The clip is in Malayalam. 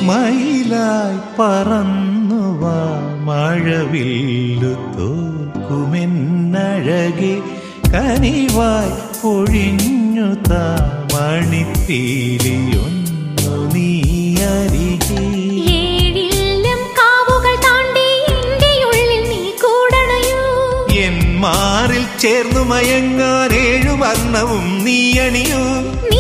മയിലായി പറന്നുവാ മഴവില്ലു തോൽക്കുമെന്നഴകെ കനിവായി പൊഴിഞ്ഞു താ മണിപ്പീലിയൊന്നു നീ അരികെ മാറിൽ ചേർന്നു മയങ്ങാൻ 7 വർണ്ണവും നീ അണിയൂ